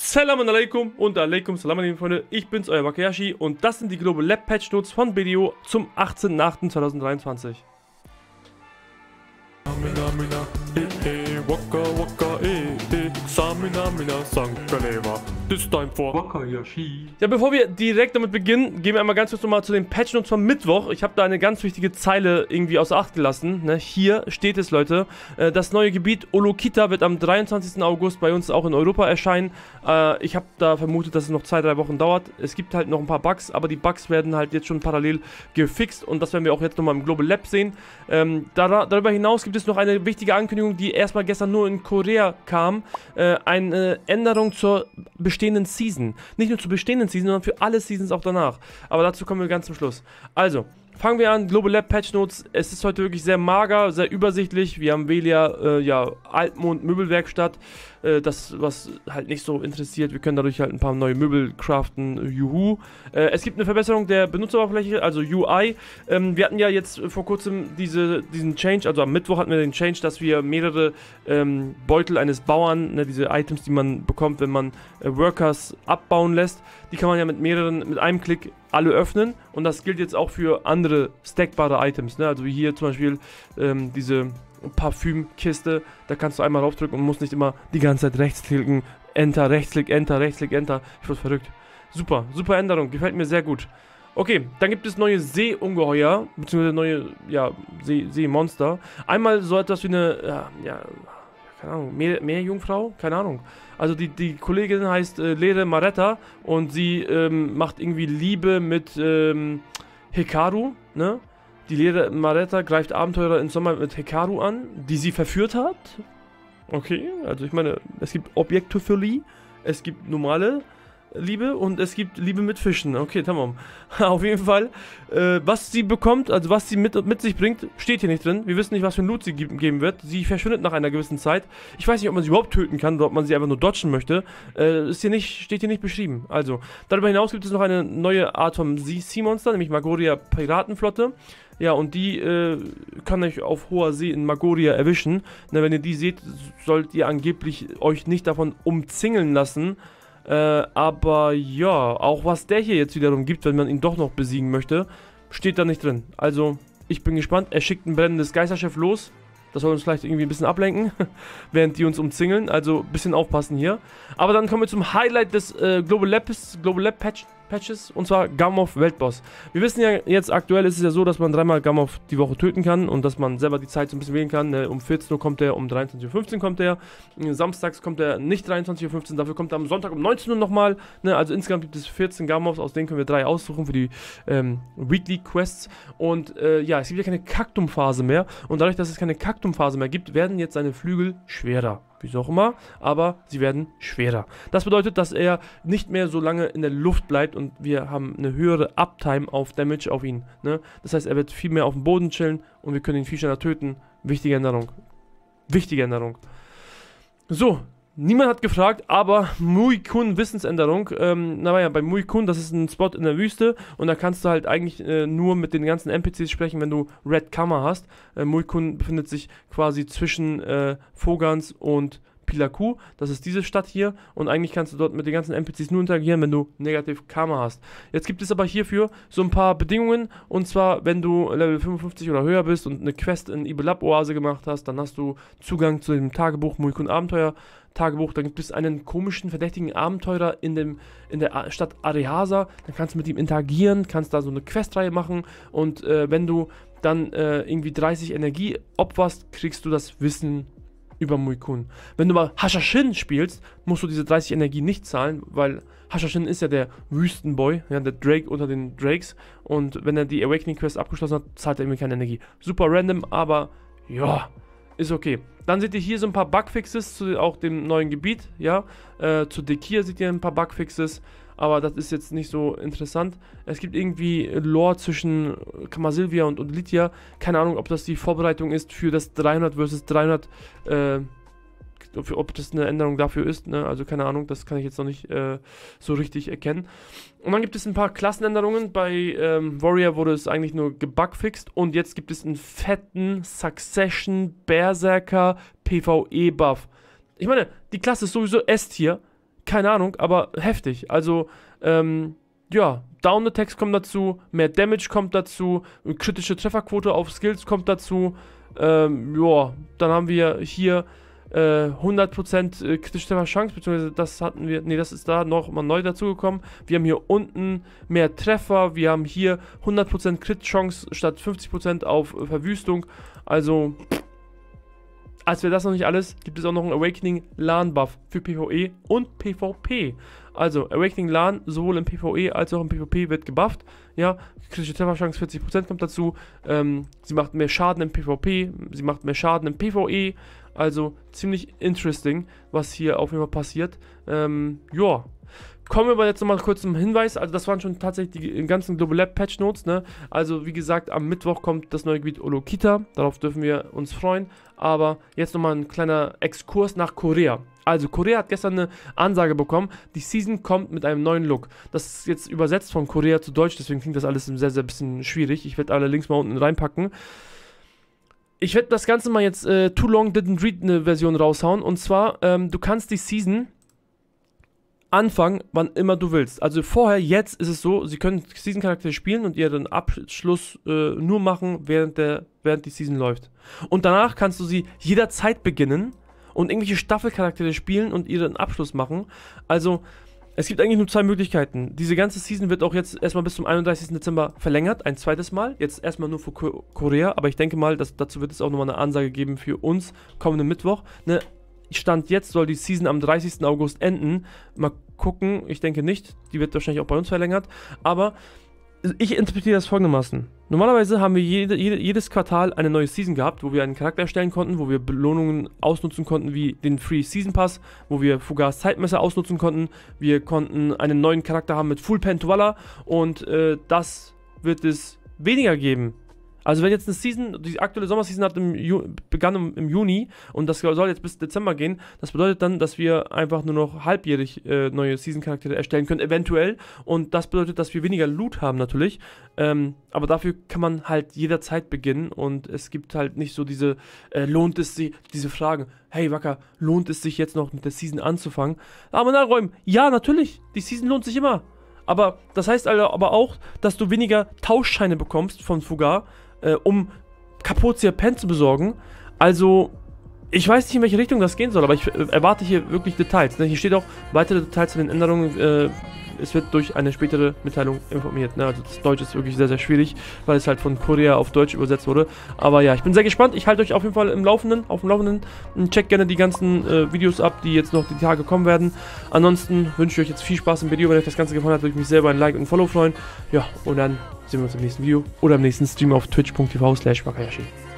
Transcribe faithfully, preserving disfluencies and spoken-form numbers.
Salam alaikum und alaikum salam alaikum, Freunde. Ich bin's, euer Wakayashi, und das sind die Global Lab Patch Notes von B D O zum achtzehnten achten zweitausenddreiundzwanzig. Ja, bevor wir direkt damit beginnen, gehen wir einmal ganz kurz nochmal zu den Patch Notes vom Mittwoch. Ich habe da eine ganz wichtige Zeile irgendwie außer Acht gelassen. Ne? Hier steht es, Leute, äh, das neue Gebiet Olokita wird am dreiundzwanzigsten August bei uns auch in Europa erscheinen. Äh, ich habe da vermutet, dass es noch zwei, drei Wochen dauert. Es gibt halt noch ein paar Bugs, aber die Bugs werden halt jetzt schon parallel gefixt und das werden wir auch jetzt nochmal im Global Lab sehen. Ähm, da, darüber hinaus gibt es noch eine wichtige Ankündigung, die erstmal gestern nur in Korea kam. Äh, eine Änderung zur bestehenden Season. Nicht nur zur bestehenden Season, sondern für alle Seasons auch danach. Aber dazu kommen wir ganz zum Schluss. Also, fangen wir an, Global Lab Patch Notes. Es ist heute wirklich sehr mager, sehr übersichtlich. Wir haben Velia, äh, ja, Altmond Möbelwerkstatt. Äh, das, was halt nicht so interessiert. Wir können dadurch halt ein paar neue Möbel craften. Juhu. Äh, es gibt eine Verbesserung der Benutzeroberfläche, also U I. Ähm, wir hatten ja jetzt vor kurzem diese, diesen Change, also am Mittwoch hatten wir den Change, dass wir mehrere ähm, Beutel eines Bauern, ne, diese Items, die man bekommt, wenn man äh, Workers abbauen lässt, die kann man ja mit mehreren, mit einem Klick alle öffnen, und das gilt jetzt auch für andere stackbare Items, ne? Also wie hier zum Beispiel ähm, diese Parfümkiste, da kannst du einmal draufdrücken und musst nicht immer die ganze Zeit rechtsklicken, Enter, Rechtsklick, Enter, Rechtsklick, Enter. Ich wurde verrückt. Super, super Änderung, gefällt mir sehr gut. Okay, dann gibt es neue Seeungeheuer, beziehungsweise neue, ja, See, Seemonster. Einmal so etwas wie eine, ja, ja keine Ahnung, Meer, Meerjungfrau? Keine Ahnung. Also die, die Kollegin heißt äh, Lere Maretta und sie ähm, macht irgendwie Liebe mit ähm, Hikaru, ne? Die Lere Maretta greift Abenteurer im Sommer mit Hikaru an, die sie verführt hat. Okay, also ich meine, es gibt Objektophilie, es gibt normale Liebe und es gibt Liebe mit Fischen. Okay, tamam. Auf jeden Fall, äh, was sie bekommt, also was sie mit, mit sich bringt, steht hier nicht drin. Wir wissen nicht, was für ein Loot sie geben wird. Sie verschwindet nach einer gewissen Zeit. Ich weiß nicht, ob man sie überhaupt töten kann oder ob man sie einfach nur dodgen möchte. Äh, ist hier nicht, steht hier nicht beschrieben. Also, darüber hinaus gibt es noch eine neue Art von Sea-Monster, nämlich Magoria Piratenflotte. Ja, und die äh, kann euch auf hoher See in Magoria erwischen. Na, wenn ihr die seht, sollt ihr angeblich euch nicht davon umzingeln lassen. Äh, aber ja, auch was der hier jetzt wiederum gibt, wenn man ihn doch noch besiegen möchte, steht da nicht drin. Also, ich bin gespannt. Er schickt ein brennendes Geisterschiff los. Das soll uns vielleicht irgendwie ein bisschen ablenken, während die uns umzingeln. Also, ein bisschen aufpassen hier. Aber dann kommen wir zum Highlight des äh, Global Labs, Global Lab Patch, Patches, und zwar Gamov Weltboss. Wir wissen ja jetzt, aktuell ist es ja so, dass man dreimal Gamov die Woche töten kann und dass man selber die Zeit so ein bisschen wählen kann. Ne? Um vierzehn Uhr kommt der, um dreiundzwanzig Uhr fünfzehn kommt der. Samstags kommt der nicht dreiundzwanzig Uhr fünfzehn, dafür kommt er am Sonntag um neunzehn Uhr nochmal. Ne? Also insgesamt gibt es vierzehn Gamovs, aus denen können wir drei aussuchen für die ähm, Weekly Quests. Und äh, ja, es gibt ja keine Kaktumphase mehr. Und dadurch, dass es keine Kaktumphase mehr gibt, werden jetzt seine Flügel schwerer. Wieso auch immer, aber sie werden schwerer. Das bedeutet, dass er nicht mehr so lange in der Luft bleibt und wir haben eine höhere Uptime auf Damage auf ihn. Ne? Das heißt, er wird viel mehr auf dem Boden chillen und wir können ihn viel schneller töten. Wichtige Änderung. Wichtige Änderung. So, niemand hat gefragt, aber Mui-Kun Wissensänderung. Ähm, naja, bei Mui-Kun, das ist ein Spot in der Wüste und da kannst du halt eigentlich äh, nur mit den ganzen N P Cs sprechen, wenn du Red Kammer hast. Äh, Mui-Kun befindet sich quasi zwischen äh, Fogans und Pilaku, das ist diese Stadt hier, und eigentlich kannst du dort mit den ganzen N P Cs nur interagieren, wenn du Negative Karma hast. Jetzt gibt es aber hierfür so ein paar Bedingungen, und zwar, wenn du Level fünfundfünfzig oder höher bist und eine Quest in Ibelab Oase gemacht hast, dann hast du Zugang zu dem Tagebuch Mui-Kun Abenteuer Tagebuch. Da gibt es einen komischen, verdächtigen Abenteurer in, dem, in der Stadt Arehasa, dann kannst du mit ihm interagieren, kannst da so eine Questreihe machen, und äh, wenn du dann äh, irgendwie dreißig Energie opferst, kriegst du das Wissen über Mui-Kun. Wenn du mal Hashashin spielst, musst du diese dreißig Energie nicht zahlen, weil Hashashin ist ja der Wüstenboy, ja, der Drake unter den Drakes, und wenn er die Awakening Quest abgeschlossen hat, zahlt er irgendwie keine Energie. Super random, aber ja, ist okay. Dann seht ihr hier so ein paar Bugfixes zu auch dem neuen Gebiet, ja, äh, zu Dekir seht ihr ein paar Bugfixes, aber das ist jetzt nicht so interessant. Es gibt irgendwie Lore zwischen Kamasilvia und, und Lydia. Keine Ahnung, ob das die Vorbereitung ist für das dreihundert versus dreihundert, äh, ob das eine Änderung dafür ist, ne? Also keine Ahnung, das kann ich jetzt noch nicht äh, so richtig erkennen. Und dann gibt es ein paar Klassenänderungen. Bei ähm, Warrior wurde es eigentlich nur gebugfixt und jetzt gibt es einen fetten Succession Berserker PvE Buff. Ich meine, die Klasse ist sowieso S-Tier. keine Ahnung, aber heftig. Also, ähm, ja, Down-Attacks kommen dazu, mehr Damage kommt dazu, kritische Trefferquote auf Skills kommt dazu. Ähm, ja, dann haben wir hier äh, hundert Prozent kritische Trefferchance, beziehungsweise das hatten wir, nee, das ist da noch mal neu dazugekommen. Wir haben hier unten mehr Treffer, wir haben hier hundert Prozent Crit-Chance statt fünfzig Prozent auf äh, Verwüstung. Also, als wäre das noch nicht alles, gibt es auch noch einen Awakening LAN-Buff für PvE und PvP. Also, Awakening LAN sowohl im PvE als auch im PvP wird gebufft. Ja, kritische Trefferchance vierzig Prozent kommt dazu. Ähm, sie macht mehr Schaden im PvP, sie macht mehr Schaden im PvE. Also, ziemlich interesting, was hier auf jeden Fall passiert. Ähm, ja. Kommen wir aber jetzt nochmal kurz zum Hinweis. Also das waren schon tatsächlich die ganzen Global Lab Patch Notes, ne? Also wie gesagt, am Mittwoch kommt das neue Gebiet Olokita. Darauf dürfen wir uns freuen. Aber jetzt nochmal ein kleiner Exkurs nach Korea. Also Korea hat gestern eine Ansage bekommen. Die Season kommt mit einem neuen Look. Das ist jetzt übersetzt von Korea zu Deutsch. Deswegen klingt das alles sehr, sehr bisschen schwierig. Ich werde alle Links mal unten reinpacken. Ich werde das Ganze mal jetzt äh, Too Long Didn't Read eine Version raushauen. Und zwar, ähm, du kannst die Season anfangen, wann immer du willst. Also vorher, jetzt ist es so, sie können Season-Charaktere spielen und ihren Abschluss äh, nur machen, während, der, während die Season läuft. Und danach kannst du sie jederzeit beginnen und irgendwelche Staffelcharaktere spielen und ihren Abschluss machen. Also, es gibt eigentlich nur zwei Möglichkeiten. Diese ganze Season wird auch jetzt erstmal bis zum einunddreißigsten Dezember verlängert, ein zweites Mal. Jetzt erstmal nur für Ko Korea, aber ich denke mal, dass, dazu wird es auch nochmal eine Ansage geben für uns kommenden Mittwoch. Eine Stand jetzt soll die Season am dreißigsten August enden. Mal gucken, ich denke nicht. Die wird wahrscheinlich auch bei uns verlängert. Aber ich interpretiere das folgendermaßen. Normalerweise haben wir jede, jede, jedes Quartal eine neue Season gehabt, wo wir einen Charakter erstellen konnten, wo wir Belohnungen ausnutzen konnten, wie den Free Season Pass, wo wir Fugas Zeitmesser ausnutzen konnten. Wir konnten einen neuen Charakter haben mit Full Pentwalla und äh, das wird es weniger geben. Also wenn jetzt eine Season, die aktuelle Sommerseason hat im Ju begann im, im Juni und das soll jetzt bis Dezember gehen, das bedeutet dann, dass wir einfach nur noch halbjährig äh, neue Season-Charaktere erstellen können, eventuell. Und das bedeutet, dass wir weniger Loot haben natürlich, ähm, aber dafür kann man halt jederzeit beginnen und es gibt halt nicht so diese, äh, lohnt es sich, diese Fragen, hey Wacker, lohnt es sich jetzt noch mit der Season anzufangen? Aber nachräumen, ja natürlich, die Season lohnt sich immer. Aber das heißt aber auch, dass du weniger Tauschscheine bekommst von Fugar, Äh, um Capozia Pen zu besorgen. Also, ich weiß nicht, in welche Richtung das gehen soll, aber ich äh, erwarte hier wirklich Details. Ne? Hier steht auch weitere Details zu den Änderungen. Äh, es wird durch eine spätere Mitteilung informiert. Ne? Also, das Deutsch ist wirklich sehr, sehr schwierig, weil es halt von Korea auf Deutsch übersetzt wurde. Aber ja, ich bin sehr gespannt. Ich halte euch auf jeden Fall im Laufenden, auf dem Laufenden. Checkt gerne die ganzen äh, Videos ab, die jetzt noch die Tage kommen werden. Ansonsten wünsche ich euch jetzt viel Spaß im Video. Wenn euch das Ganze gefallen hat, würde ich mich sehr über ein Like und ein Follow freuen. Ja, und dann sehen wir uns im nächsten Video oder im nächsten Stream auf twitch punkt tv slash wakayashi.